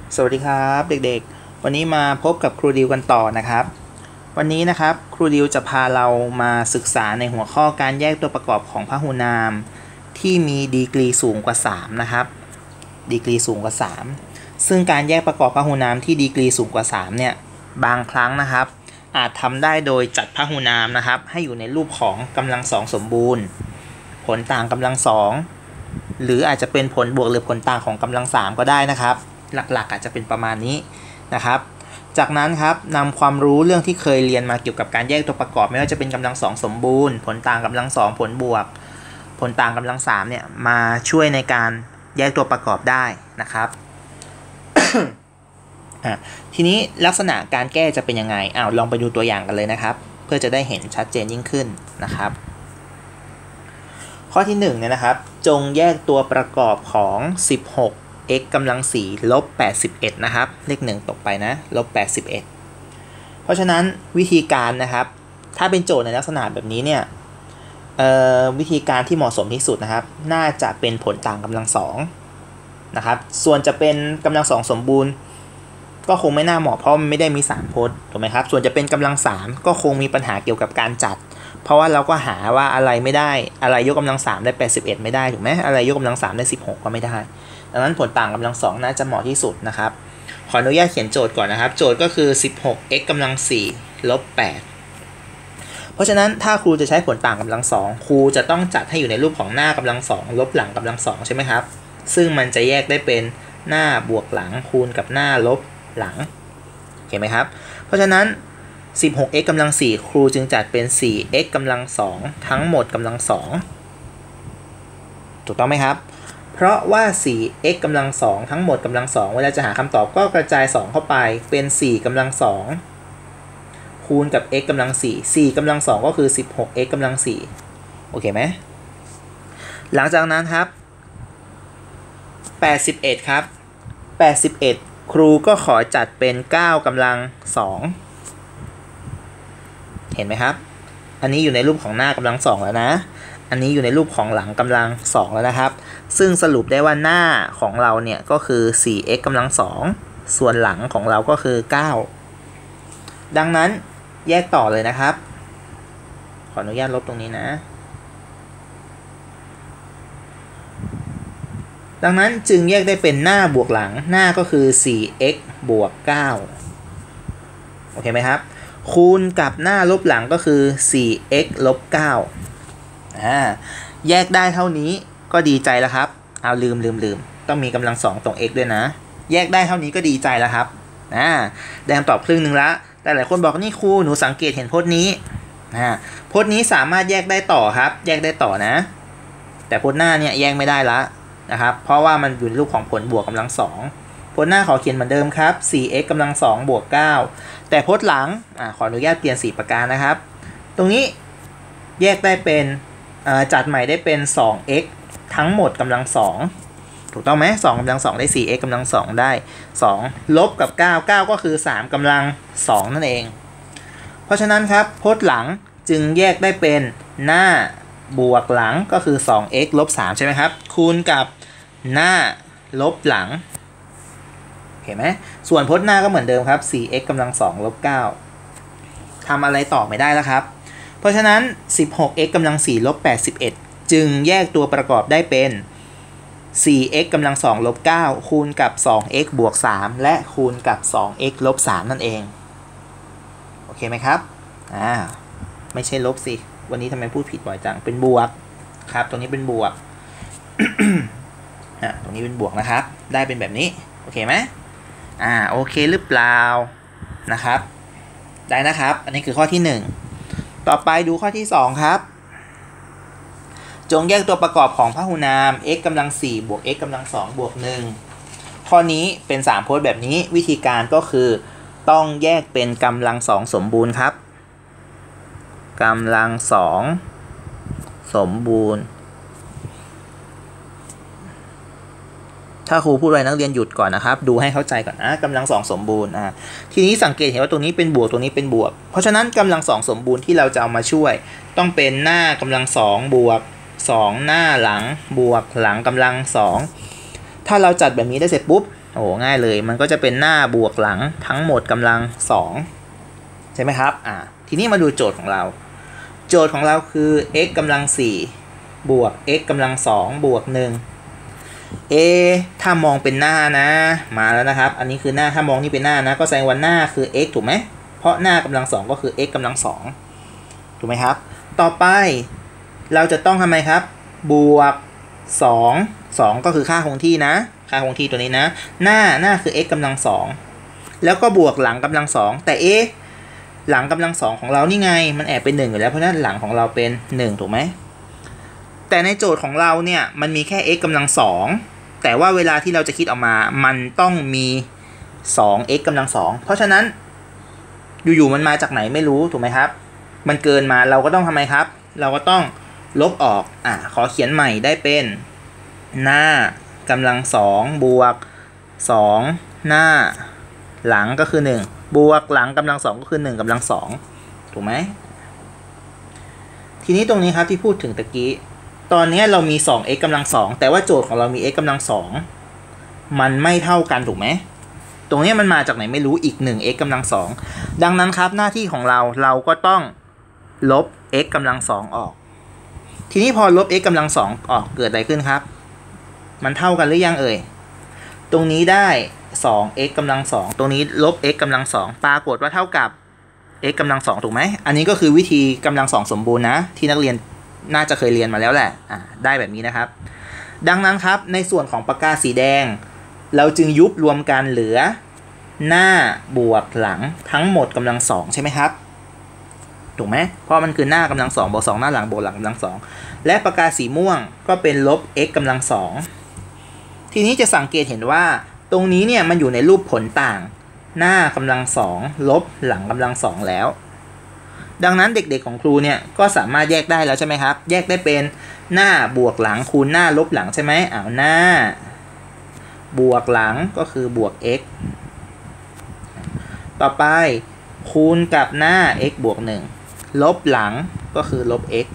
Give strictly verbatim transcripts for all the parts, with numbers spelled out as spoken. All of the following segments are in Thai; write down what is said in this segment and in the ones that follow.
สวัสดีครับเด็กๆวันนี้มาพบกับครูดิวกันต่อนะครับวันนี้นะครับครูดิวจะพาเรามาศึกษาในหัวข้อการแยกตัวประกอบของพหูนามที่มีดีกรีสูงกว่าสามนะครับดีกรีสูงกว่าสามซึ่งการแยกประกอบพหูนามที่ดีกรีสูงกว่าสามเนี่ยบางครั้งนะครับอาจทำได้โดยจัดพหูนามนะครับให้อยู่ในรูปของกำลังสองสมบูรณ์ผลต่างกำลังสองหรืออาจจะเป็นผลบวกหรือผลต่างของกำลังสามก็ได้นะครับหลักๆอาจจะเป็นประมาณนี้นะครับจากนั้นครับนำความรู้เรื่องที่เคยเรียนมาเกี่ยวกับการแยกตัวประกอบไม่ว่าจะเป็นกำลังสองสมบูรณ์ผลต่างกำลังสองผลบวกผลต่างกำลังสามเนี่ยมาช่วยในการแยกตัวประกอบได้นะครับ ทีนี้ลักษณะการแก้จะเป็นยังไงอ้าวลองไปดูตัวอย่างกันเลยนะครับเพื่อจะได้เห็นชัดเจนยิ่งขึ้นนะครับข้อที่หนึ่งเนี่ยนะครับจงแยกตัวประกอบของสิบหกx กำลังสี่ลบแปดสิบเอ็ดนะครับเลขหนึ่งตกไปนะลบแปดสิบเอ็ดเพราะฉะนั้นวิธีการนะครับถ้าเป็นโจทย์ในลักษณะแบบนี้เนี่ยวิธีการที่เหมาะสมที่สุดนะครับน่าจะเป็นผลต่างกำลังสองนะครับส่วนจะเป็นกำลังสองสมบูรณ์ก็คงไม่น่าเหมาะเพราะมันไม่ได้มีสามพจน์ถูกไหมครับส่วนจะเป็นกำลังสามก็คงมีปัญหาเกี่ยวกับการจัดเพราะว่าเราก็หาว่าอะไรไม่ได้อะไรยกกำลังสามได้แปดสิบเอ็ดไม่ได้ถูกไหมอะไรยกกำลังสามได้สิบหกก็ไม่ได้ดังนั้นผลต่างกำลังสองน่าจะเหมาะที่สุดนะครับขออนุญาตเขียนโจทย์ก่อนนะครับโจทย์ก็คือ สิบหกx กำลังสี่ลบแปดเพราะฉะนั้นถ้าครูจะใช้ผลต่างกำลังสองครูจะต้องจัดให้อยู่ในรูปของหน้ากำลังสองลบหลังกำลังสองใช่ไหมครับซึ่งมันจะแยกได้เป็นหน้าบวกหลังคูณกับหน้าลบหลังเห็นไหมครับเพราะฉะนั้น สิบหกx กำลังสี่ครูจึงจัดเป็น สี่ x กำลังสองทั้งหมดกำลังสองถูกต้องไหมครับเพราะว่า สี่ x กำลังสองทั้งหมดกำลังสองเวลาจะหาคำตอบก็กระจายสองเข้าไปเป็นสี่กำลังสองคูณกับ x กำลังสี่ สี่กำลังสองก็คือ สิบหกx กำลังสี่โอเคไหมหลังจากนั้นครับแปดสิบเอ็ดครับแปดสิบเอ็ดครูก็ขอจัดเป็นเก้ากำลังสองเห็นไหมครับอันนี้อยู่ในรูปของหน้ากำลังสองแล้วนะอันนี้อยู่ในรูปของหลังกำลังสองแล้วนะครับซึ่งสรุปได้ว่าหน้าของเราเนี่ยก็คือ สี่ x กำลังสองส่วนหลังของเราก็คือเก้าดังนั้นแยกต่อเลยนะครับขออนุญาตลบตรงนี้นะดังนั้นจึงแยกได้เป็นหน้าบวกหลังหน้าก็คือ สี่ x บวกเก้าโอเคไหมครับคูณกับหน้าลบหลังก็คือ สี่ x ลบเก้าอ่าแยกได้เท่านี้ก็ดีใจแล้วครับเอาลืมลืมลืมต้องมีกำลังสองตรง x ด้วยนะแยกได้เท่านี้ก็ดีใจแล้วครับอ่าได้คำตอบครึ่งหนึ่งละแต่หลายคนบอกนี่ครูหนูสังเกตเห็นพจน์นี้อ่าพจน์นี้สามารถแยกได้ต่อครับแยกได้ต่อนะแต่พจน์หน้าเนี่ยแยกไม่ได้ละนะครับเพราะว่ามันอยู่ในรูปของผลบวกกำลังสองพจน์หน้าขอเขียนเหมือนเดิมครับ สี่ x กำลังสองบวกเก้าแต่พจน์หลังอ่าขออนุญาตเปลี่ยนสีปากกานะครับตรงนี้แยกได้เป็นจัดใหม่ได้เป็น สอง x ทั้งหมดกำลังสองถูกต้องไหมสองกำลังสองได้ สี่ x กำลังสองได้สองลบกับเก้า เก้าก็คือสามกำลังสองนั่นเองเพราะฉะนั้นครับพจน์หลังจึงแยกได้เป็นหน้าบวกหลังก็คือ สอง x ลบสามใช่ไหมครับคูณกับหน้าลบหลังเห็นไหมส่วนพจน์หน้าก็เหมือนเดิมครับ สี่ x กำลังสองลบเก้าทำอะไรต่อไม่ได้แล้วครับเพราะฉะนั้น สิบหกx กำลังสี่ลบแปดสิบเอ็ดจึงแยกตัวประกอบได้เป็น สี่ x กำลังสองลบเก้าคูณกับ สอง x บวกสามและคูณกับ สอง x ลบสามนั่นเองโอเคไหมครับอ่าไม่ใช่ลบสิวันนี้ทำไมพูดผิดบ่อยจังเป็นบวกครับตรงนี้เป็นบวก อ่าตรงนี้เป็นบวกนะครับได้เป็นแบบนี้โอเคไหมอ่าโอเคหรือเปล่านะครับได้นะครับอันนี้คือข้อที่หนึ่งต่อไปดูข้อที่สองครับจงแยกตัวประกอบของพหูนาม x กำลังสี่บวก x กำลังสองบวกหนึ่งข้อนี้เป็นสามพจน์แบบนี้วิธีการก็คือต้องแยกเป็นกำลังสองสมบูรณ์ครับกำลังสองสมบูรณ์ถ้าครูพูดอะไรนักเรียนหยุดก่อนนะครับดูให้เข้าใจก่อนนะกำลังสองสมบูรณ์อ่าทีนี้สังเกตเห็นว่าตรงนี้เป็นบวกตรงนี้เป็นบวกเพราะฉะนั้นกำลังสองสมบูรณ์ที่เราจะเอามาช่วยต้องเป็นหน้ากำลังสองบวกสองหน้าหลังบวกหลังกำลังสองถ้าเราจัดแบบนี้ได้เสร็จปุ๊บโอ้ง่ายเลยมันก็จะเป็นหน้าบวกหลังทั้งหมดกำลังสองใช่ไหมครับอ่าทีนี้มาดูโจทย์ของเราโจทย์ของเราคือ x กำลังสี่บวก x กำลังสองบวกหนึ่งเอถ้ามองเป็นหน้านะมาแล้วนะครับอันนี้คือหน้าถ้ามองนี่เป็นหน้านะก็แสดงว่าหน้าคือ x ถูกไหมเพราะหน้ากำลังสองก็คือ x กำลังสองถูกไหมครับต่อไปเราจะต้องทำไมครับบวกสอง สองก็คือค่าคงที่นะค่าคงที่ตัวนี้นะหน้าหน้าคือ x กำลังสองแล้วก็บวกหลังกำลังสองแต่เอหลังกำลังสองของเรานี่ไงมันแอบเป็นหนึ่งอยู่แล้วเพราะฉะนั้นหลังของเราเป็นหนึ่งถูกไหมแต่ในโจทย์ของเราเนี่ยมันมีแค่ x กำลังสองแต่ว่าเวลาที่เราจะคิดออกมามันต้องมี สอง x กำลังสองเพราะฉะนั้นอยู่ๆมันมาจากไหนไม่รู้ถูกไหมครับมันเกินมาเราก็ต้องทำไมครับเราก็ต้องลบออกอ่ะขอเขียนใหม่ได้เป็นหน้ากำลังสองบวกสองหน้าหลังก็คือหนึ่งบวกหลังกำลังสองก็คือหนึ่งกำลังสองถูกไหมทีนี้ตรงนี้ครับที่พูดถึงตะกี้ตอนนี้เรามี สอง x กำลังสองแต่ว่าโจทย์ของเรามี x กำลังสองมันไม่เท่ากันถูกไหมตรงนี้มันมาจากไหนไม่รู้อีก หนึ่ง x กำลังสองดังนั้นครับหน้าที่ของเราเราก็ต้องลบ x กำลังสองออกทีนี้พอลบ x กำลังสองออกเกิดอะไรขึ้นครับมันเท่ากันหรือยังเอ่ยตรงนี้ได้ สอง x กำลังสองตรงนี้ลบ x กำลังสองปรากฏว่าเท่ากับ x กำลังสองถูกไหมอันนี้ก็คือวิธีกำลังสองสมบูรณ์นะที่นักเรียนน่าจะเคยเรียนมาแล้วแหละอ่าได้แบบนี้นะครับดังนั้นครับในส่วนของปากกาสีแดงเราจึงยุบรวมกันเหลือหน้าบวกหลังทั้งหมดกำลังสองใช่ไหมครับถูกไหมเพราะมันคือหน้ากำลังสองบวกสองหน้าหลังบวกหลังกำลังสองและปากกาสีม่วงก็เป็นลบ x กำลังสองทีนี้จะสังเกตเห็นว่าตรงนี้เนี่ยมันอยู่ในรูปผลต่างหน้ากำลังสองลบหลังกำลังสองแล้วดังนั้นเด็กๆของครูเนี่ยก็สามารถแยกได้แล้วใช่ไหมครับแยกได้เป็นหน้าบวกหลังคูณหน้าลบหลังใช่ไหมอ้าวหน้าบวกหลังก็คือบวก x ต่อไปคูณกับหน้า x บวกหนึ่งลบหลังก็คือลบ x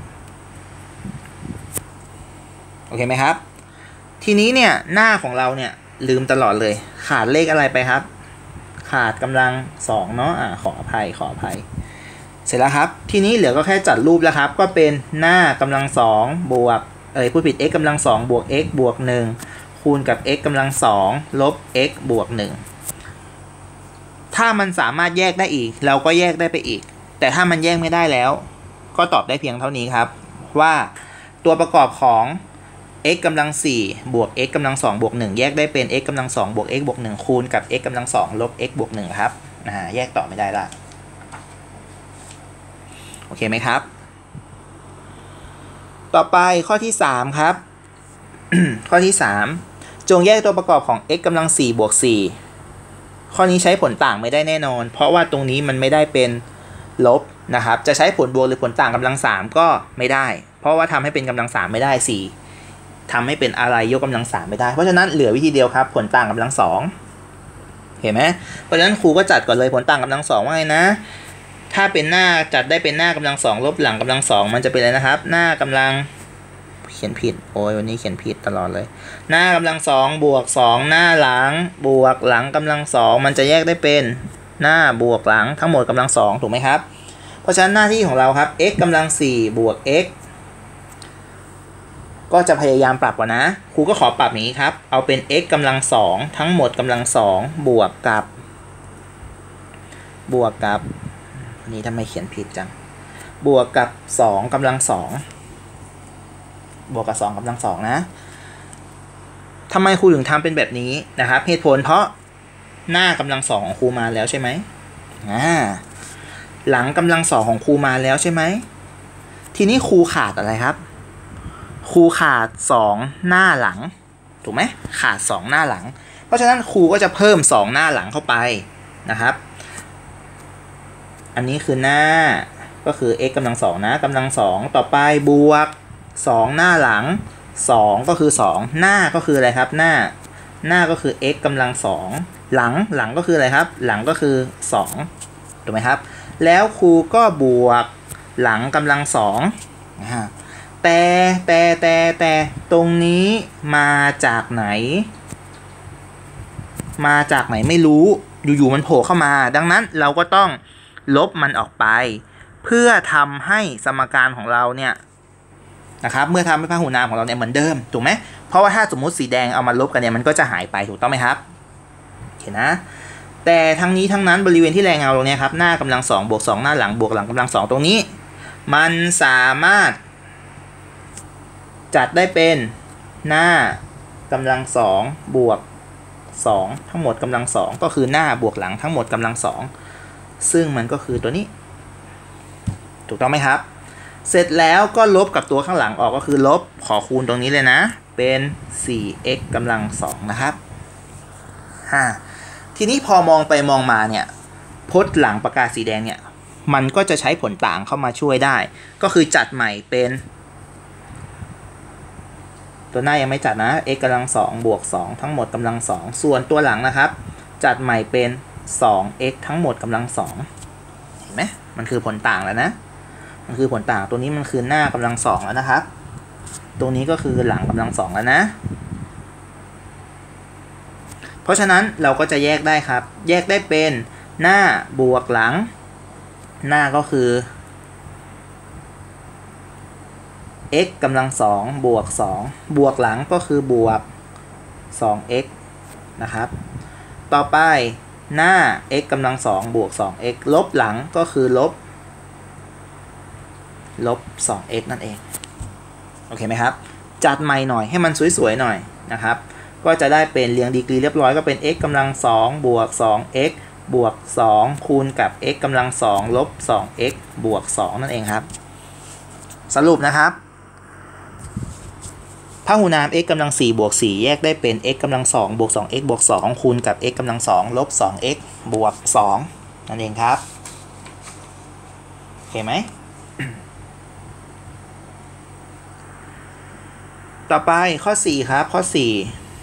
โอเคไหมครับทีนี้เนี่ยหน้าของเราเนี่ยลืมตลอดเลยขาดเลขอะไรไปครับขาดกำลังสองเนาะอ่าขออภัยขออภัยเสร็จแล้วครับทีนี้เหลือก็แค่จัดรูปแล้วครับก็เป็นหน้ากำลังสองบวกเอ้ยพูดผิด x กำลังสองบวก x บวกหนึ่งคูณกับ x กำลังสองลบ x บวกหนึ่งถ้ามันสามารถแยกได้อีกเราก็แยกได้ไปอีกแต่ถ้ามันแยกไม่ได้แล้วก็ตอบได้เพียงเท่านี้ครับว่าตัวประกอบของ x กำลังสี่บวก x กำลังสองบวกหนึ่งแยกได้เป็น x กำลังสองบวก x บวกหนึ่งคูณกับ x กำลังสองลบ x บวกหนึ่งครับอ่าแยกต่อไม่ได้ละโอเคไหมครับต่อไปข้อที่สามครับ ข้อที่สามจงแยกตัวประกอบของ x กำลังสี่บวกสี่ข้อนี้ใช้ผลต่างไม่ได้แน่นอนเพราะว่าตรงนี้มันไม่ได้เป็นลบนะครับจะใช้ผลบวกหรือผลต่างกำลังสามก็ไม่ได้เพราะว่าทำให้เป็นกำลังสามไม่ได้สี่ทำให้เป็นอะไรยกกำลังสามไม่ได้เพราะฉะนั้นเหลือวิธีเดียวครับผลต่างกำลังสองเห็นไหมเพราะฉะนั้นครูก็จัดก่อนเลยผลต่างกำลังสองว่าไงนะถ้าเป็นหน้าจัดได้เป็นหน้ากำลังสองลบหลังกำลังสองมันจะเป็นอะไรนะครับหน้ากำลังเขียนผิดโอ้ยวันนี้เขียนผิดตลอดเลยหน้ากำลังสองบวกสองหน้าหลังบวกหลังกำลังสองมันจะแยกได้เป็นหน้าบวกหลังทั้งหมดกำลังสองถูกไหมครับเพราะฉะนั้นหน้าที่ของเราครับ x กำลังสี่บวก x ก็จะพยายามปรับก่อนนะครูก็ขอปรับอย่างนี้ครับเอาเป็น x กำลังสองทั้งหมดกำลังสองบวกกับบวกกับนี่ทำไมเขียนผิดจังบวกกับสองกำลังสองบวกกับสองกำลังสองนะทำไมครูถึงทำเป็นแบบนี้นะครับเหตุผลเพราะหน้ากำลังสองของครูมาแล้วใช่ไหมอ่าหลังกำลังสองของครูมาแล้วใช่ไหมทีนี้ครูขาดอะไรครับครูขาดสองหน้าหลังถูกไหมขาดสองหน้าหลังเพราะฉะนั้นครูก็จะเพิ่มสองหน้าหลังเข้าไปนะครับอันนี้คือหน้าก็คือ x กำลังสองนะกำลังสองต่อไปบวกสองหน้าหลังสองก็คือสองหน้าก็คืออะไรครับหน้าหน้าก็คือ x กำลังสองหลังหลังก็คืออะไรครับหลังก็คือสองถูกไหมครับแล้วครูก็บวกหลังกำลังสองแต่แต่แต่แต่ตรงนี้มาจากไหนมาจากไหนไม่รู้อยู่ๆมันโผล่เข้ามาดังนั้นเราก็ต้องลบมันออกไปเพื่อทำให้สมการของเราเนี่ยนะครับเมื่อทำให้พหุนามของเราเนี่ยเหมือนเดิมถูกไหมเพราะว่าถ้าสมมุติสีแดงเอามาลบกันเนี่ยมันก็จะหายไปถูกต้องไหมครับเห็นนะแต่ทั้งนี้ทั้งนั้นบริเวณที่แรงเงาตรงนี้ครับหน้ากำลังสองบวกสองหน้าหลังบวกหลังกำลังสองตรงนี้มันสามารถจัดได้เป็นหน้ากำลังสองบวกสองทั้งหมดกำลังสองก็คือหน้าบวกหลังทั้งหมดกำลังสองซึ่งมันก็คือตัวนี้ถูกต้องไหมครับเสร็จแล้วก็ลบกับตัวข้างหลังออกก็คือลบขอคูณตรงนี้เลยนะเป็น สี่ เอ็กซ์ กำลังสองนะครับฮ่าทีนี้พอมองไปมองมาเนี่ยพจน์หลังปากกาสีแดงเนี่ยมันก็จะใช้ผลต่างเข้ามาช่วยได้ก็คือจัดใหม่เป็นตัวหน้ายังไม่จัดนะ x กำลังสองบวกสองทั้งหมดกำลังสองส่วนตัวหลังนะครับจัดใหม่เป็น สอง เอ็กซ์ ทั้งหมดกำลังสองเห็นไหมมันคือผลต่างแล้วนะมันคือผลต่างตัวนี้มันคือหน้ากำลังสองแล้วนะครับตรงนี้ก็คือหลังกำลังสองแล้วนะเพราะฉะนั้นเราก็จะแยกได้ครับแยกได้เป็นหน้าบวกหลังหน้าก็คือ x กำลังสองบวกสองบวกหลังก็คือบวก สอง เอ็กซ์ นะครับต่อไปหน้า x กำลังสองบวก สอง เอ็กซ์ ลบหลังก็คือลบลบ สอง เอ็กซ์ นั่นเองโอเคไหมครับจัดใหม่หน่อยให้มันสวยๆหน่อยนะครับก็จะได้เป็นเรียงดีกรีเรียบร้อยก็เป็น x กำลังสองบวก สอง เอ็กซ์ บวกสองคูณกับ x กำลังสองลบ สอง เอ็กซ์ บวกสองนั่นเองครับสรุปนะครับพหุนาม x กำลังสี่บวกสี่แยกได้เป็น x กำลังสองบวก สอง เอ็กซ์ บวกสองคูณกับ x กำลังสองลบ สอง เอ็กซ์ บวกสองนั่นเองครับโอเคไหม ต่อไปข้อสี่ครับข้อสี่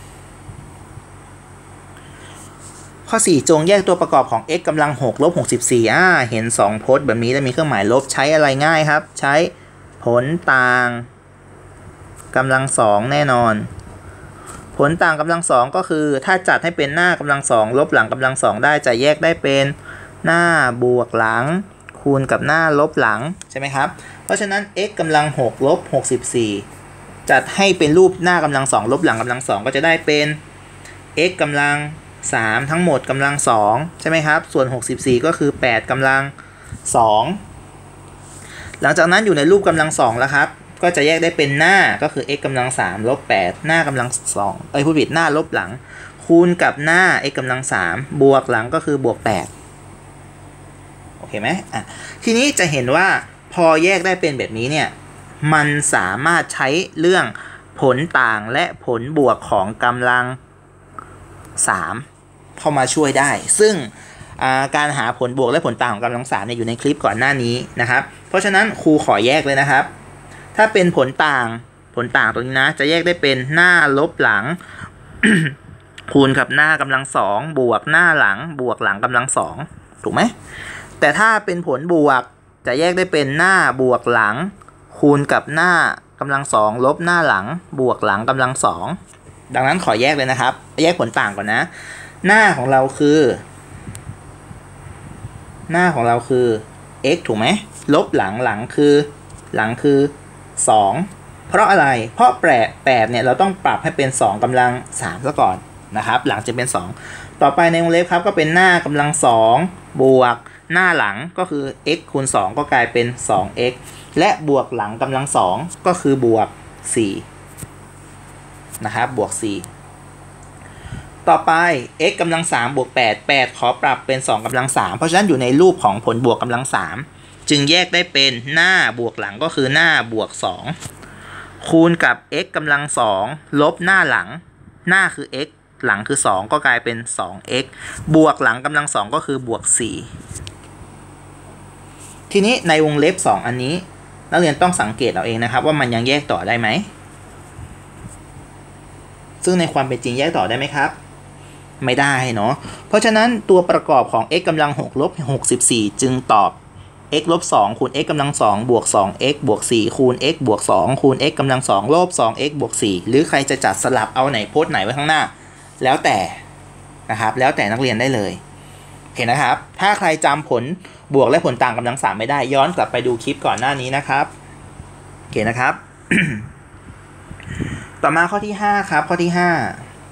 ข้อสี่จงแยกตัวประกอบของ x กำลังหกลบหกสิบสี่อ่าเห็นสองพจน์แบบนี้แล้วมีเครื่องหมายลบใช้อะไรง่ายครับใช้ผลต่างกำลังสองแน่นอนผลต่างกำลังสองก็คือถ้าจัดให้เป็นหน้ากำลังสองลบหลังกำลังสองได้จะแยกได้เป็นหน้าบวกหลังคูณกับหน้าลบหลังใช่ไหมครับเพราะฉะนั้น x กำลังหกลบหกสิบสี่จัดให้เป็นรูปหน้ากำลังสองลบหลังกำลังสองก็จะได้เป็น x กำลังสามทั้งหมดกำลังสองใช่ไหมครับส่วนหกสิบสี่ก็คือแปดกำลังสองหลังจากนั้นอยู่ในรูปกำลังสองแล้วครับก็จะแยกได้เป็นหน้าก็คือ x กำลังสามลบแปดหน้ากำลังสองเอ้ยผู้ผิดหน้าลบหลังคูณกับหน้า x กำลังสามบวกหลังก็คือบวกแปดโอเคไหมอ่ะทีนี้จะเห็นว่าพอแยกได้เป็นแบบนี้เนี่ยมันสามารถใช้เรื่องผลต่างและผลบวกของกำลังสามเข้ามาช่วยได้ซึ่งการหาผลบวกและผลต่างของกำลังสามเนี่ยอยู่ในคลิปก่อนหน้านี้นะครับเพราะฉะนั้นครูขอแยกเลยนะครับถ้าเป็นผลต่างผลต่างตรงนี้นะจะแยกได้เป็นหน้าลบหลัง คูณกับหน้ากำลังสองบวกหน้าหลังบวกหลังกำลังสองถูกไหมแต่ถ้าเป็นผลบวกจะแยกได้เป็นหน้าบวกหลังคูณกับหน้ากำลังสองลบหน้าหลังบวกหลังกำลังสองดังนั้นขอแยกเลยนะครับแยกผลต่างก่อนนะหน้าของเราคือหน้าของเราคือ x ถูกไหมลบหลังหลังคือหลังคือสองเพราะอะไรเพราะแปดแปดเนี่ยเราต้องปรับให้เป็นสองกำลังสามซะก่อนนะครับหลังจะเป็นสองต่อไปในวงเล็บครับก็เป็นหน้ากำลังสองบวกหน้าหลังก็คือ x คูณสองก็กลายเป็น สอง เอ็กซ์ และบวกหลังกำลังสองก็คือบวกสี่นะครับบวกสี่ต่อไป x กำลังสามบวกแปด แปดขอปรับเป็นสองกำลังสามเพราะฉะนั้นอยู่ในรูปของผลบวกกำลังสามจึงแยกได้เป็นหน้าบวกหลังก็คือหน้าบวกสองคูณกับ x กำลังสองลบหน้าหลังหน้าคือ x หลังคือสองก็กลายเป็น สอง เอ็กซ์ บวกหลังกำลังสองก็คือบวกสี่ทีนี้ในวงเล็บสองอันนี้นักเรียนต้องสังเกตเอาเองนะครับว่ามันยังแยกต่อได้ไหมซึ่งในความเป็นจริงแยกต่อได้ไหมครับไม่ได้เนาะเพราะฉะนั้นตัวประกอบของ x กำลังหกลบหกสิบสี่จึงตอบ x ลบสองคูณ x กำลังสองบวก สอง x บวกสี่คูณ x บวกสองคูณ x กำลังสองลบ สอง x บวกสี่หรือใครจะจัดสลับเอาไหนโพจน์ไหนไว้ข้างหน้าแล้วแต่นะครับแล้วแต่นักเรียนได้เลยโอเคนะครับถ้าใครจำผลบวกและผลต่างกำลังสามไม่ได้ย้อนกลับไปดูคลิปก่อนหน้านี้นะครับโอเคนะครับ ต่อมาข้อที่ห้าครับข้อที่ห้า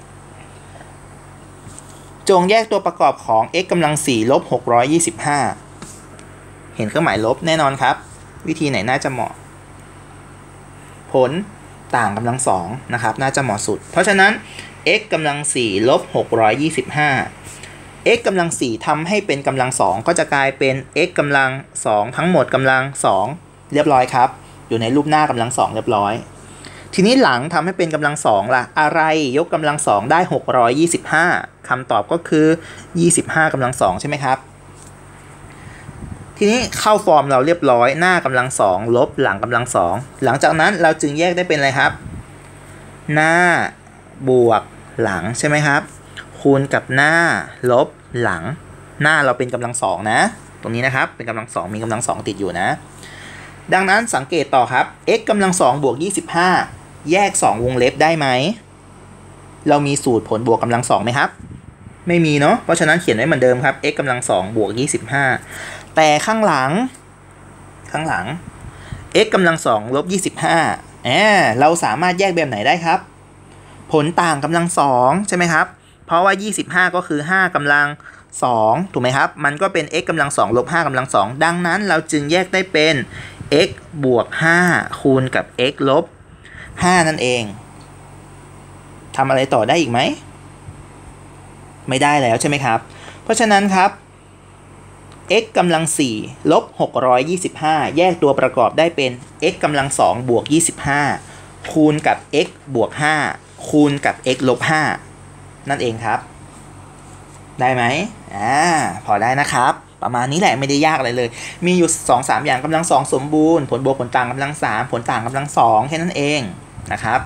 จงแยกตัวประกอบของ x กำลังสี่ลบหกร้อยยี่สิบห้าเห็นเครื่องหมายลบแน่นอนครับวิธีไหนน่าจะเหมาะผลต่างกำลังสองนะครับน่าจะเหมาะสุดเพราะฉะนั้น x กำลังสี่ลบหกร้อยยี่สิบห้า x กำลังสี่ทำให้เป็นกำลังสองก็จะกลายเป็น x กำลังสองทั้งหมดกำลังสองเรียบร้อยครับอยู่ในรูปหน้ากำลังสองเรียบร้อยทีนี้หลังทำให้เป็นกำลังสองล่ะอะไรยกกำลังสองได้หกร้อยยี่สิบห้าคำตอบก็คือยี่สิบห้ากำลังสองใช่ไหมครับทีนี้เข้าฟอร์มเราเรียบร้อยหน้ากำลังสองลบหลังกำลังสองหลังจากนั้นเราจึงแยกได้เป็นอะไรครับหน้าบวกหลังใช่ไหมครับคูณกับหน้าลบหลังหน้าเราเป็นกำลังสองนะตรงนี้นะครับเป็นกำลังสองมีกำลังสองติดอยู่นะดังนั้นสังเกตต่อครับ x กำลังสองบวกยี่สิบห้าแยกสองวงเล็บได้ไหมเรามีสูตรผลบวกกำลังสองไหมครับไม่มีเนาะเพราะฉะนั้นเขียนไว้เหมือนเดิมครับ x กำลังสองบวกยี่สิบห้าแต่ข้างหลังข้างหลัง x กำลังสองลบยี่สิบห้าแอบเราสามารถแยกแบบไหนได้ครับผลต่างกำลังสองใช่ไหมครับเพราะว่ายี่สิบห้าก็คือห้ากำลังสองถูกไหมครับมันก็เป็น x กำลังสองลบห้ากำลังสองดังนั้นเราจึงแยกได้เป็น x บวกห้าคูณกับ x ลบห้านั่นเองทำอะไรต่อได้อีกไหมไม่ได้แล้วใช่ไหมครับเพราะฉะนั้นครับ x กำลังสี่ลบหกร้อยยี่สิบห้าแยกตัวประกอบได้เป็น x กำลังสองบวกยี่สิบห้าคูณกับ x บวกห้าคูณกับ x ลบห้านั่นเองครับได้ไหมอ่าพอได้นะครับประมาณนี้แหละไม่ได้ยากอะไรเลยมีอยู่ สองถึงสาม อย่างกำลังสองสมบูรณ์ผลบวกผลต่างกำลังสามผลต่างกำลังสองแค่นั้นเองนะครับ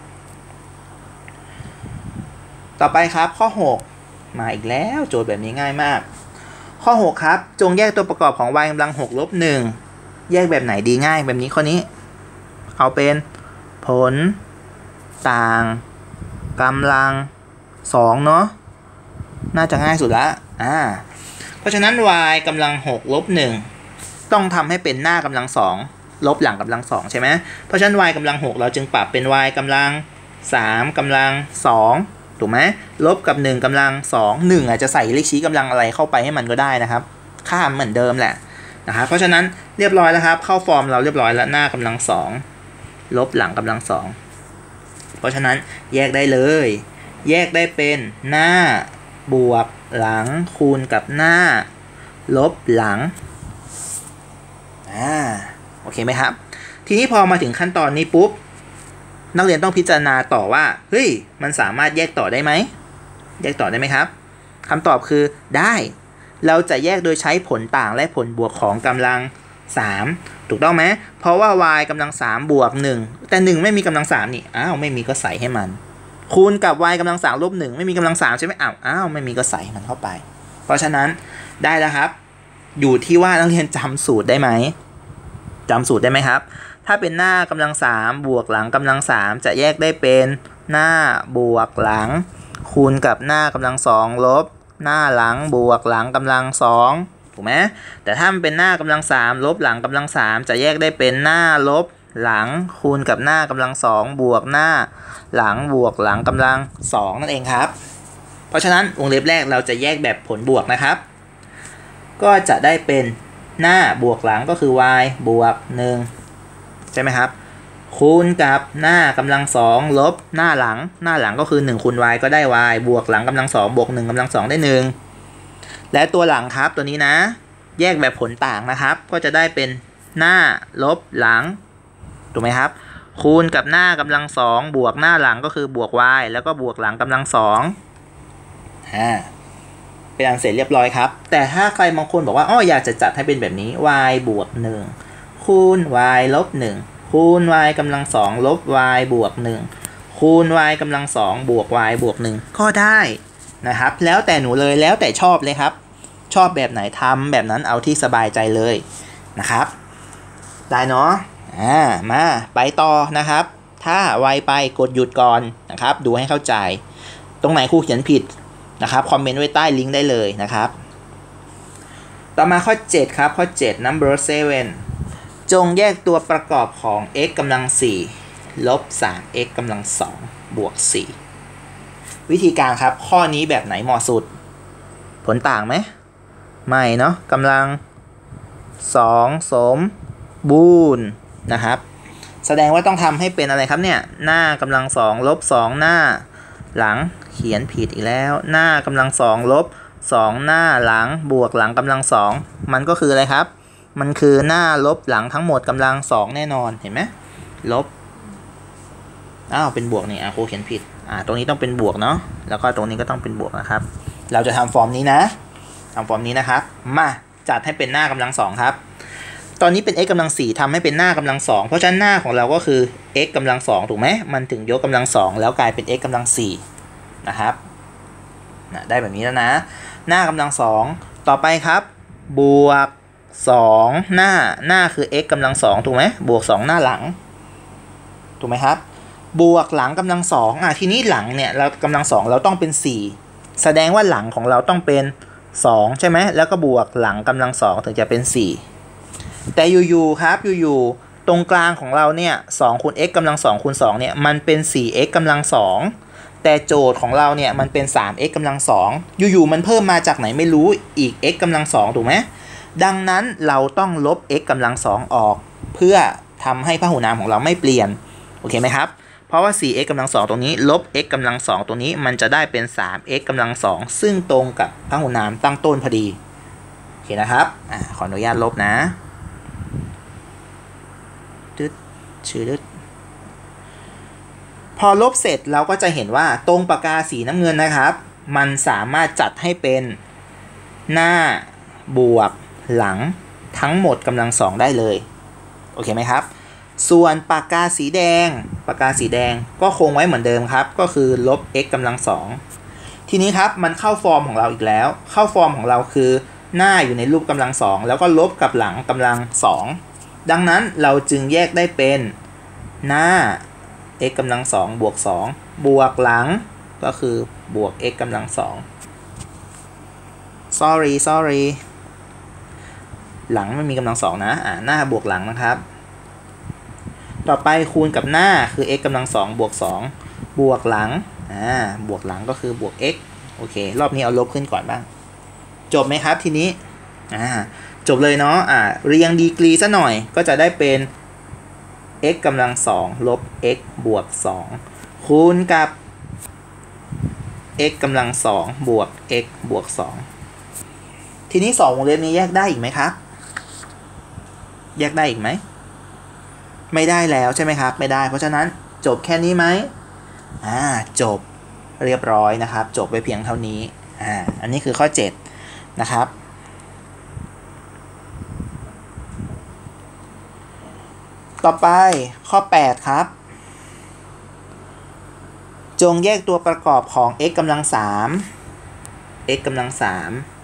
ต่อไปครับข้อหกมาอีกแล้วโจทย์แบบนี้ง่ายมากข้อหกครับจงแยกตัวประกอบของ y กำลังหกลบหนึ่งแยกแบบไหนดีง่ายแบบนี้ข้อนี้เอาเป็นผลต่างกำลังสองเนาะน่าจะง่ายสุดละอ่าเพราะฉะนั้น y กำลังหกลบหนึ่งต้องทำให้เป็นหน้ากำลังสองลบหลังกำลังสองใช่ไหมเพราะฉะนั้น y กำลังหกเราจึงปรับเป็น y กำลังสามกำลังสองถูกไหมลบกับหนึ่งกำลังสอง หนึ่งอาจจะใส่เลขชี้กำลังอะไรเข้าไปให้มันก็ได้นะครับค่าเหมือนเดิมแหละนะครับเพราะฉะนั้นเรียบร้อยแล้วครับเข้าฟอร์มเราเรียบร้อยแล้วหน้ากำลังสองลบหลังกำลังสองเพราะฉะนั้นแยกได้เลยแยกได้เป็นหน้าบวกหลังคูณกับหน้าลบหลังอ่าโอเคไหมครับทีนี้พอมาถึงขั้นตอนนี้ปุ๊บนักเรียนต้องพิจารณาต่อว่าเฮ้ยมันสามารถแยกต่อได้ไหมแยกต่อได้ไหมครับคำตอบคือได้เราจะแยกโดยใช้ผลต่างและผลบวกของกำลังสามถูกต้องไหมเพราะว่า y กำลังสามบวกหนึ่งแต่หนึ่งไม่มีกำลังสามนี่อ้าวไม่มีก็ใส่ให้มันคูณกับ y กำลังสามลบหนึ่งไม่มีกำลังสามใช่ไหมอ้าวอ้าวไม่มีก็ใส่มันเข้าไปเพราะฉะนั้นได้แล้วครับอยู่ที่ว่านักเรียนจำสูตรได้ไหมจำสูตรได้ไหมครับถ้าเป็นหน้ากำลังสามบวกหลังกำลังสามจะแยกได้เป็นหน้าบวกหลังคูณกับหน้ากำลังสองลบหน้าหลังบวกหลังกำลังสองถูกไหมแต่ถ้ามันเป็นหน้ากำลังสามลบหลังกำลังสามจะแยกได้เป็นหน้าลบหลังคูณกับหน้ากำลังสองบวกหน้าหลังบวกหลังกำลังสองนั่นเองครับเพราะฉะนั้นวงเล็บแรกเราจะแยกแบบผลบวกนะครับก็จะได้เป็นหน้าบวกหลังก็คือ y บวกหนึ่งใช่ไหมครับคูณกับหน้ากำลังสองลบหน้าหลังหน้าหลังก็คือหนึ่งคูณ y ก็ได้ y บวกหลังกำลังสองบวกหนึ่งกำลังสองได้หนึ่งและตัวหลังครับตัวนี้นะแยกแบบผลต่างนะครับก็จะได้เป็นหน้าลบหลังถูกไหมครับคูณกับหน้ากำลังสองบวกหน้าหลังก็คือบวก y แล้วก็บวกหลังกำลังสองอ่าเป็นอันเสร็จเรียบร้อยครับแต่ถ้าใครบางคนบอกว่าอ้ออยากจะจัดให้เป็นแบบนี้ y บวกหนึ่งคูณ y ลบหนึ่งคูณ y กำลังสองลบ y บวกหนึ่งคูณ y กำลังสองบวก y บวกหนึ่งก็ได้นะครับแล้วแต่หนูเลยแล้วแต่ชอบเลยครับชอบแบบไหนทำแบบนั้นเอาที่สบายใจเลยนะครับได้เนาะอ่ามาไปต่อนะครับถ้าไวไปกดหยุดก่อนนะครับดูให้เข้าใจตรงไหนครูเขียนผิดนะครับคอมเมนต์ไว้ใต้ลิงก์ได้เลยนะครับต่อมาข้อเจ็ดครับข้อเจ็ด number seven จงแยกตัวประกอบของ x กำลังสี่ลบ สาม x กำลังสองบวกสี่วิธีการครับข้อนี้แบบไหนเหมาะสุดผลต่างไหมไม่เนาะกำลังสองสมบูรณ์นะครับแสดงว่าต้องทำให้เป็นอะไรครับเนี่ยหน้ากำลังสองลบสองหน้าหลังเขียนผิดอีกแล้วหน้ากำลังสองลบสองหน้าหลังบวกหลังกำลังสองมันก็คืออะไรครับมันคือหน้าลบหลังทั้งหมดกำลังสองแน่นอนเห็นไหมลบอ้าวเป็นบวกนี่อ่ะครูเขียนผิดอ่าตรงนี้ต้องเป็นบวกเนาะแล้วก็ตรงนี้ก็ต้องเป็นบวกนะครับเราจะทำฟอร์มนี้นะทำฟอร์มนี้นะครับมาจัดให้เป็นหน้ากำลังสองครับตอนนี้เป็น x กำลังสี่ทำให้เป็นหน้ากำลังสองเพราะฉะนั้นหน้าของเราก็คือ x กำลังสองถูกไหมมันถึงยกกำลังสองแล้วกลายเป็น x กำลังสี่นะครับนะได้แบบนี้แล้วนะหน้ากำลังสองต่อไปครับบวกสองหน้าหน้าคือ x กำลังสองถูกไหมบวกสองหน้าหลังถูกไหมครับบวกหลังกำลังสองอ่ะทีนี้หลังเนี่ยเรากำลังสองเราต้องเป็นสี่แสดงว่าหลังของเราต้องเป็นสองใช่ไหมแล้วก็บวกหลังกำลังสองถึงจะเป็นสี่แต่อยู่ๆครับอยู่ๆตรงกลางของเราเนี่ยสองคูณ x กำลังสองคูณสองเนี่ยมันเป็น สี่ x กำลังสองแต่โจทย์ของเราเนี่ยมันเป็น สาม x กำลังสองอยู่ๆมันเพิ่มมาจากไหนไม่รู้อีก x กำลังสองถูกไหมดังนั้นเราต้องลบ x กำลังสองออกเพื่อทำให้พหุนามของเราไม่เปลี่ยนโอเคไหมครับเพราะว่า สี่ x กำลังสองตรงนี้ลบ x กำลังสองตรงนี้มันจะได้เป็น สาม x กำลังสองซึ่งตรงกับพหุนามตั้งต้นพอดีโอเคนะครับอ่าขออนุญาตลบนะดึดชื่อดึดพอลบเสร็จเราก็จะเห็นว่าตรงปากกาสีน้ำเงินนะครับมันสามารถจัดให้เป็นหน้าบวกหลังทั้งหมดกำลังสองได้เลยโอเคไหมครับส่วนปากกาสีแดงปากกาสีแดงก็คงไว้เหมือนเดิมครับก็คือลบ x กำลังสองทีนี้ครับมันเข้าฟอร์มของเราอีกแล้วเข้าฟอร์มของเราคือหน้าอยู่ในรูปกำลังสองแล้วก็ลบกับหลังกำลังสองดังนั้นเราจึงแยกได้เป็นหน้า x กำลังสองบวกสองบวกหลังก็คือบวก x กำลังสอง sorry sorry หลังไม่มีกำลังสองนะอ่าหน้าบวกหลังนะครับต่อไปคูณกับหน้าคือ x กำลังสองบวกสองบวกหลังอ่าบวกหลังก็คือบวก x โอเครอบนี้เอาลบขึ้นก่อนบ้างจบไหมครับทีนี้อ่าจบเลยเนาะอ่าเรียงดีกรีซะหน่อยก็จะได้เป็น x กำลังสองลบ x บวกสองคูณกับ x กำลังสองบวก x บวกสองทีนี้สองวงเล็บนี้แยกได้อีกไหมครับแยกได้อีกไหมไม่ได้แล้วใช่ไหมครับไม่ได้เพราะฉะนั้นจบแค่นี้ไหมอ่าจบเรียบร้อยนะครับจบไปเพียงเท่านี้อ่าอันนี้คือข้อเจ็ดนะครับต่อไปข้อแปดครับจงแยกตัวประกอบของ x กำลังสาม x กำลังสาม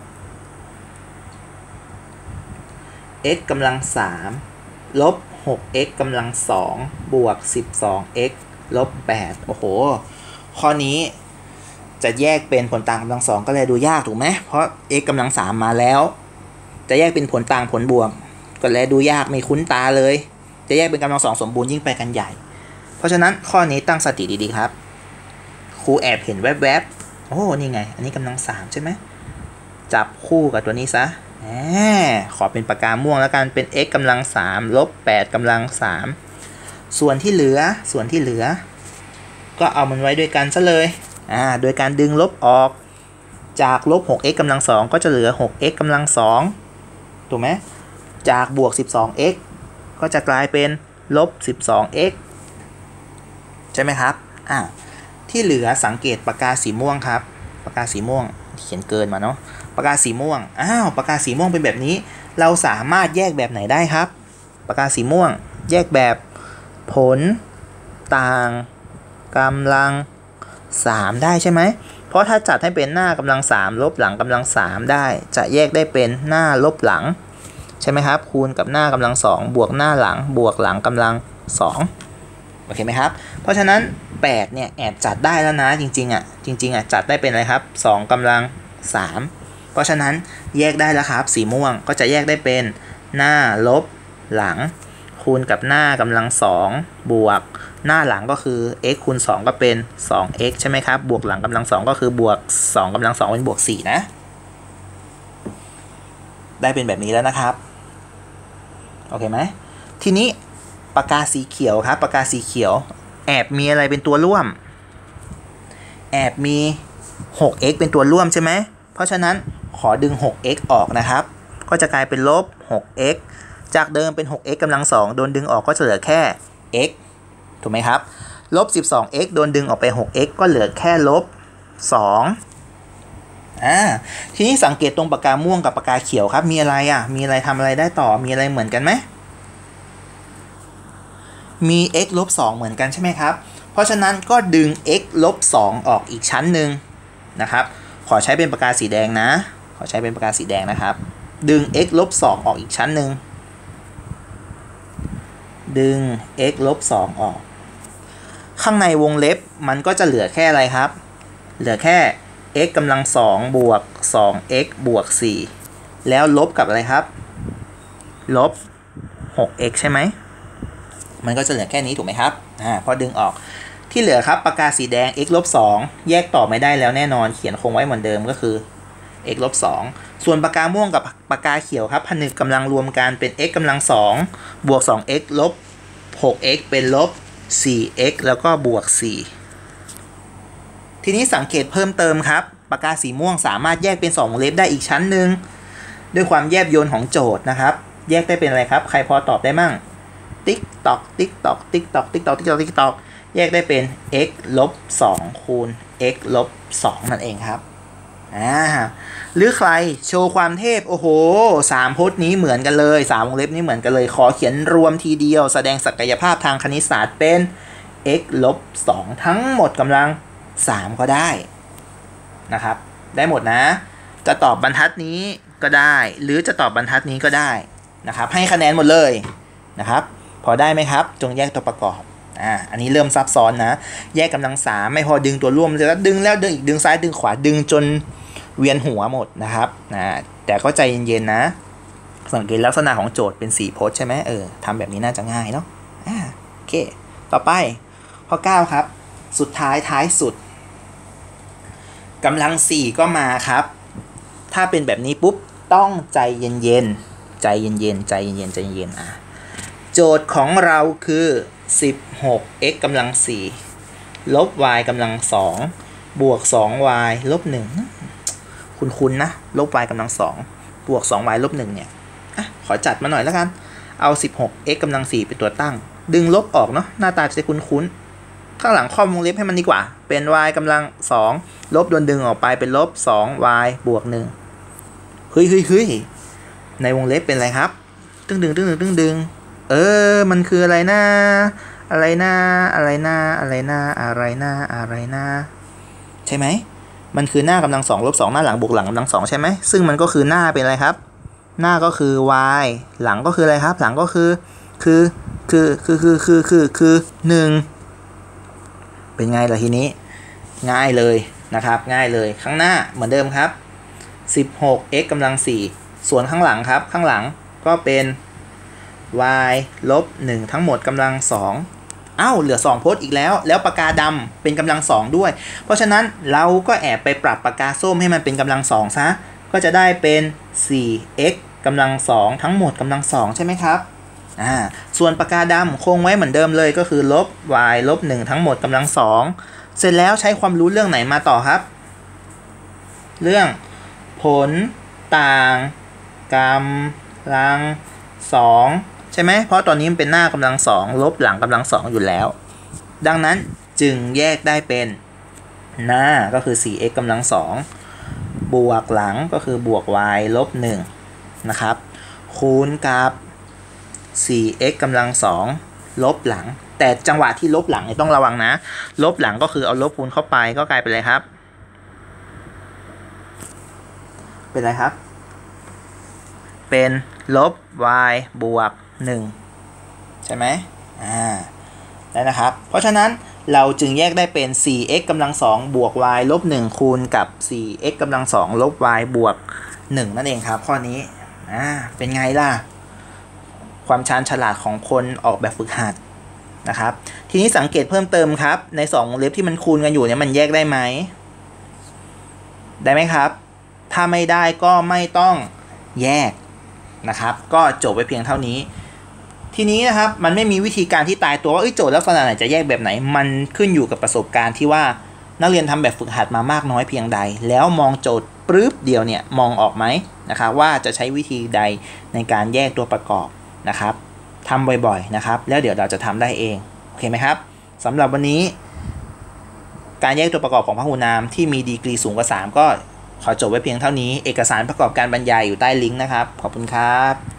x กำลังสามลบ หก x กำลังสองบวก สิบสอง x ลบ แปดโอ้โหข้อนี้จะแยกเป็นผลต่างกำลังสองก็เลยดูยากถูกไหมเพราะ x กำลังสามมาแล้วจะแยกเป็นผลต่างผลบวกก็เลยดูยากไม่คุ้นตาเลยจะแยกเป็นกำลังสองสมบูรณ์ยิ่งไปกันใหญ่เพราะฉะนั้นข้อนี้ตั้งสติดีๆครับครูแอบเห็นแวบๆโอ้นี่ไงอันนี้กำลังสามใช่ไหมจับคู่กับตัวนี้ซะแหมขอเป็นปากกาม่วงแล้วกันเป็น x กำลังสามลบแปดกำลังสามส่วนที่เหลือส่วนที่เหลือก็เอามันไว้ด้วยกันซะเลยอ่าโดยการดึงลบออกจากลบ หก x กำลังสองก็จะเหลือ หก x กำลังสองถูกไหมจากบวก สิบสอง x ก็จะกลายเป็นลบ สิบสอง x ใช่ไหมครับอ่าที่เหลือสังเกตปากกาสีม่วงครับปากกาสีม่วงเขียนเกินมาเนาะปากกาสีม่วงอ้าวปากกาสีม่วงเป็นแบบนี้เราสามารถแยกแบบไหนได้ครับปากกาสีม่วงแยกแบบผลต่างกำลังสามได้ใช่ไหมเพราะถ้าจัดให้เป็นหน้ากำลังสามลบหลังกำลังสามได้จะแยกได้เป็นหน้าลบหลังใช่ไหมครับคูณกับหน้ากำลังสองบวกหน้าหลังบวกหลังกำลังสองโอเคไหมครับเพราะฉะนั้นแปดเนี่ยแอบจัดได้แล้วนะจริงๆอ่ะจริงๆอ่ะจัดได้เป็นอะไรครับสองกำลังสามเพราะฉะนั้นแยกได้แล้วครับสีม่วงก็จะแยกได้เป็นหน้าลบหลังคูณกับหน้ากำลังสองบวกหน้าหลังก็คือ x คูณสองก็เป็น สอง x ใช่ไหมครับบวกหลังกำลังสองก็คือบวกสองกำลังสองเป็นบวกสี่นะได้เป็นแบบนี้แล้วนะครับโอเคไหมทีนี้ปากกาสีเขียวครับปากกาสีเขียวแอบมีอะไรเป็นตัวร่วมแอบมี หก x เป็นตัวร่วมใช่ไหมเพราะฉะนั้นขอดึง หก x ออกนะครับก็จะกลายเป็นลบ หก x จากเดิมเป็น หก x กำลังสองโดนดึงออกก็จะเหลือแค่ x ถูกไหมครับลบ สิบสอง x โดนดึงออกไป หก x ก็เหลือแค่ลบ สองอ่าทีนี้สังเกตตรงปากกาม่วงกับปากกาเขียวครับมีอะไรอ่ะมีอะไรทำอะไรได้ต่อมีอะไรเหมือนกันไหมมี x ลบสองเหมือนกันใช่ไหมครับเพราะฉะนั้นก็ดึง x ลบสองออกอีกชั้นหนึ่งนะครับขอใช้เป็นปากกาสีแดงนะขอใช้เป็นปากกาสีแดงนะครับดึง x ลบสองออกอีกชั้นหนึ่งดึง x ลบสองออกข้างในวงเล็บมันก็จะเหลือแค่อะไรครับเหลือแค่ x กำลังสองบวก สอง x บวกสี่แล้วลบกับอะไรครับลบ หก x ใช่ไหมมันก็จะเหลือแค่นี้ถูกไหมครับอ่าพอดึงออกที่เหลือครับปากกาสีแดง x ลบสองแยกต่อไม่ได้แล้วแน่นอนเขียนคงไว้เหมือนเดิมก็คือ x ลบสองส่วนปากกาม่วงกับปากกาเขียวครับผนึกกำลังรวมกันเป็น x กำลังสองบวก สอง x ลบ หก x เป็นลบ สี่ x แล้วก็บวกสี่ทีนี้สังเกตเพิ่มเติมครับปากกาสีม่วงสามารถแยกเป็นสองวงเล็บได้อีกชั้นหนึ่งด้วยความแยบยลของโจทย์นะครับแยกได้เป็นอะไรครับใครพอตอบได้มั่งติ๊กตอกติ๊กตอกติ๊กตอกติ๊กตอกติ๊กตอกติ๊กตอกแยกได้เป็น x ลบสองคูณ x ลบสองนั่นเองครับอ่าหรือใครโชว์ความเทพโอ้โหสามพจน์นี้เหมือนกันเลยสามวงเล็บนี้เหมือนกันเลยขอเขียนรวมทีเดียวแสดงศักยภาพทางคณิตศาสตร์เป็น x ลบสองทั้งหมดกำลังสามก็ได้นะครับได้หมดนะจะตอบบรรทัดนี้ก็ได้หรือจะตอบบรรทัดนี้ก็ได้นะครับให้คะแนนหมดเลยนะครับพอได้ไหมครับจงแยกตัวประกอบอ่าอันนี้เริ่มซับซ้อนนะแยกกำลังสามไม่พอดึงตัวร่วมแล้วดึงแล้วดึงอีกดึงซ้ายดึงขวาดึงจนเวียนหัวหมดนะครับนะแต่ก็ใจเย็นๆนะสังเกตลักษณะของโจทย์เป็นสี่พจน์ใช่ไหมเออทำแบบนี้น่าจะง่ายเนาะอ่าโอเคต่อไปข้อเก้าครับสุดท้ายท้ายสุดกำลังสี่ก็มาครับถ้าเป็นแบบนี้ปุ๊บต้องใจเย็นๆใจเย็นๆใจเย็นๆใจเย็นๆอ่ะโจทย์ของเราคือ สิบหก x กำลังสี่ลบ y กำลังสองบวก สอง y ลบหนึ่งคุ้นๆนะลบ y กำลังสองบวก สอง y ลบหนึ่งเนี่ยอ่ะขอจัดมาหน่อยแล้วกันเอา สิบหก x กำลังสี่เป็นตัวตั้งดึงลบออกเนาะหน้าตาจะคุ้นๆข้างหลังข้อวงเล็บให้มันดีกว่าเป็น y กำลังสองลบโดนดึงออกไปเป็นลบ สอง y บวกหนึ่งเฮ้ยเฮ้ยเฮ้ยในวงเล็บเป็นอะไรครับตึ้งดึงตึ้งดึงตึ้งดึงเออมันคืออะไรนะอะไรนะอะไรนะอะไรนะอะไรนะอะไรนะใช่ไหมมันคือหน้ากำลังสองลบสองหน้าหลังบวกหลังกำลังสองใช่ไหมซึ่งมันก็คือหน้าเป็นอะไรครับหน้าก็คือ y หลังก็คืออะไรครับหลังก็คือคือคือคือคือคือคือคือหนึ่งเป็นไงล่ะทีนี้ง่ายเลยนะครับง่ายเลยข้างหน้าเหมือนเดิมครับ สิบหก x กำลังสี่ส่วนข้างหลังครับข้างหลังก็เป็น y ลบหนึ่งทั้งหมดกำลังสองอ้าวเหลือสองพจน์อีกแล้วแล้วปากกาดำเป็นกำลังสองด้วยเพราะฉะนั้นเราก็แอบไปปรับปากกาส้มให้มันเป็นกำลังสองซะก็จะได้เป็น สี่ x กำลังสองทั้งหมดกำลังสองใช่ไหมครับอ่าส่วนปากกาดำคงไว้เหมือนเดิมเลยก็คือลบ y ลบหนึ่งทั้งหมดกำลังสองเสร็จแล้วใช้ความรู้เรื่องไหนมาต่อครับเรื่องผลต่างกำลังสองใช่ไหมเพราะตอนนี้มันเป็นหน้ากำลังสองลบหลังกำลังสองอยู่แล้วดังนั้นจึงแยกได้เป็นหน้าก็คือ สี่ x กำลังสองบวกหลังก็คือบวก y ลบหนึ่งนะครับคูณกับ สี่ x กำลังสองลบหลังแต่จังหวะที่ลบหลังต้องระวังนะลบหลังก็คือเอาลบคูณเข้าไปก็กลายเป็นอะไรครับเป็นอะไรครับเป็นลบ y บวกหนึ่งใช่ไหมอ่าแล้วนะครับ เพราะฉะนั้นเราจึงแยกได้เป็น สี่ เอ็กซ์ กำลังสองบวก y ลบหนึ่งคูณกับ สี่ เอ็กซ์ กำลังสองลบ y บวกหนึ่งนั่นเองครับข้อนี้อ่าเป็นไงล่ะความชาญฉลาดของคนออกแบบฝึกหัดนะครับทีนี้สังเกตเพิ่มเติมครับในสองวงเล็บที่มันคูณกันอยู่เนี่ยมันแยกได้ไหมได้ไหมครับถ้าไม่ได้ก็ไม่ต้องแยกนะครับก็จบไปเพียงเท่านี้ทีนี้นะครับมันไม่มีวิธีการที่ตายตัวว่าโจทย์ลักษณะไหนจะแยกแบบไหนมันขึ้นอยู่กับประสบการณ์ที่ว่านักเรียนทำแบบฝึกหัดมามากน้อยเพียงใดแล้วมองโจทย์ปรึ๊บเดียวเนี่ยมองออกไหมนะครับว่าจะใช้วิธีใดในการแยกตัวประกอบนะครับทำบ่อยๆนะครับแล้วเดี๋ยวเราจะทำได้เองโอเคไหมครับสำหรับวันนี้การแยกตัวประกอบของพหูนามที่มีดีกรีสูงกว่าสามก็ขอจบไว้เพียงเท่านี้เอกสารประกอบการบรรยายอยู่ใต้ลิงก์นะครับขอบคุณครับ